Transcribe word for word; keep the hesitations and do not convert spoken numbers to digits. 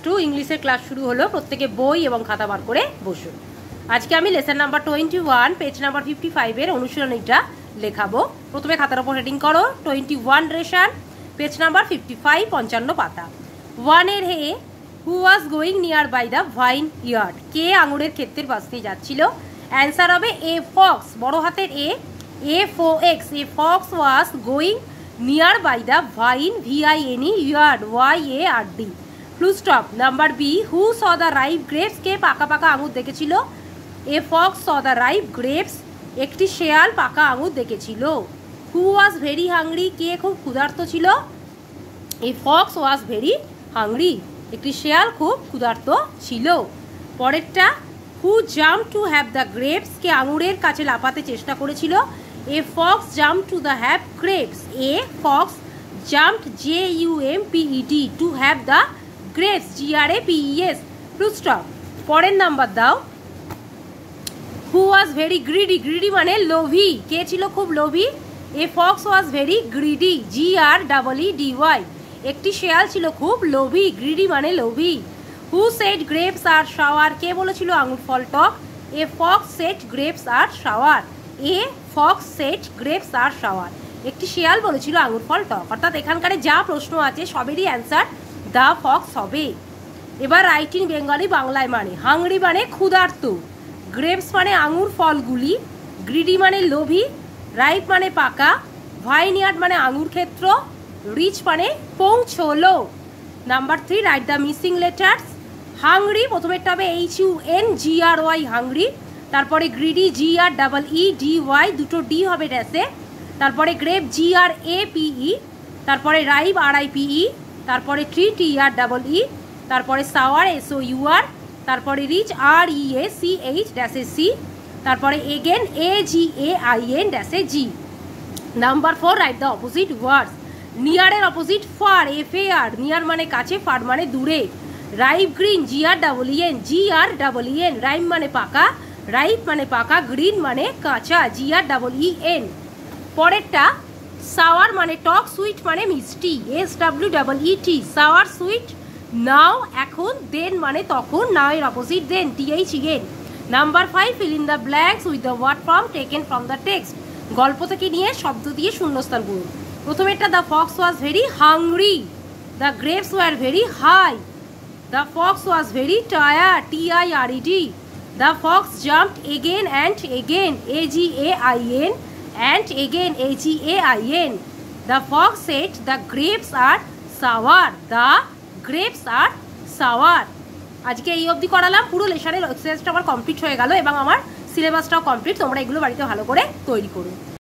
Two ইংলিশের class শুরু হলো। প্রত্যেকে বই এবং খাতা বার করে বসুন। আজকে আমি lesson number twenty one page number fifty ফাইভের অনুশীলনীটা লেখাবো। প্রথমে খাতার ওপর হেডিং করো twenty one lesson, page number fifty five, পঞ্চান্ন পাতা। ওয়ানের he who was going near by the vineyard, কে আঙুরের ক্ষেত্রের পাশ দিয়ে যাচ্ছিল। অ্যান্সার হবে এ ফক্স, বড় হাতের a, a F O X, a fox was going near by the vine V I N E yard, Y A R D, full stop. Number B who saw the ripe grapes, কে পাকা পাকা আঙুর দেখেছিল। A fox saw the ripe grapes, একটি শেয়াল পাকা আঙুর দেখেছিল। হু ওয়াজ ভেরি হাংরি, কে খুব ক্ষুধার্ত ছিল। A fox was very hungry, একটি শেয়াল খুব ক্ষুধার্ত ছিল। পরেরটা who jump to have the grapes, কে আঙুরের কাছে লাফাতে চেষ্টা করেছিল। A fox jump to the have grapes, a fox jumped J U M P E D to have the grapes, G R A P E S, full stop. পরের number দাও who was very greedy, greedy মানে লোভী, কে ছিল খুব লোভী। এ fox was very greedy, G R double E D Y, একটি শেয়াল ছিল খুব লোভী, গ্রিডি মানে লোভী। Who said grapes are sour, কে বলেছিল আঙুর ফল টক। A fox said grapes are sour, a fox said grapes are sour, একটি শেয়াল বলেছিল আঙুর ফল টক। অর্থাৎ এখানকার যা প্রশ্ন আছে সবেরই অ্যান্সার দ্য ফক্স হবে। এবার রাইট ইন বেঙ্গলি, বাংলায় মানে হাংরি মানে ক্ষুধার্ত, গ্রেপস মানে আঙুর ফলগুলি, গ্রিডি মানে লোভী, রাইপ মানে পাকা, ভাইনয়ার্ড মানে আঙুর ক্ষেত্র, রিচ মানে পৌঁছলো। Number three write the missing letters. Hungry প্রথমেরটা হবে H U N G R Y hungry, তারপরে greedy G R double E D Y, দুটো ডি হবে ড্যাশে, তারপরে grape G R A P E, তারপরে ripe R I P E, তারপরে tree T R double E, তারপরে sour S O U R, তারপরে reach R E A C H ড্যাশে C, তারপরে again A G A I N ড্যাশে G. Number four write the opposite words. নিয়ারের opposite far, F A R, near মানে কাছে, far মানে দূরে। Ripe green, G R double E N, G R double E N, rhyme মানে পাকা, ripe মানে পাকা, গ্রিন মানে কাঁচা, G R double E N. পরেরটা সাওয়ার মানে টক, সুইট মানে মিষ্টি, S W double E T, sour sweet. Now এখন, দেন মানে তখন, নাও এর opposite then, T H E N. Number five fill in the blanks with the word form taken from the text, গল্প থেকে নিয়ে শব্দ দিয়ে শূন্যস্থান পূরণ। প্রথমেরটা the fox was very hungry, the grapes were very high, the fox was very tired, T I R E D, the fox jumped again and again, A G A I N, and again, A G A I N, the fox said the grapes are sour, the grapes are sour. আজকে এই অবধি করালাম, পুরো লেশনের এক্সারসাইজটা আমার complete হয়ে গেল এবং আমার সিলেবাসটাও কমপ্লিট। তোমরা এগুলো বাড়িতে ভালো করে তৈরি করো।